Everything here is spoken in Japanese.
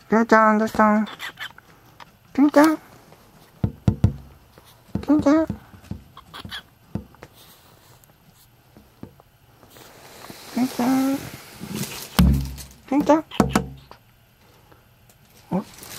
ピューちゃん、どうしたん？ピューちゃん、ピューちゃん、ピューちゃん、ピューちゃん。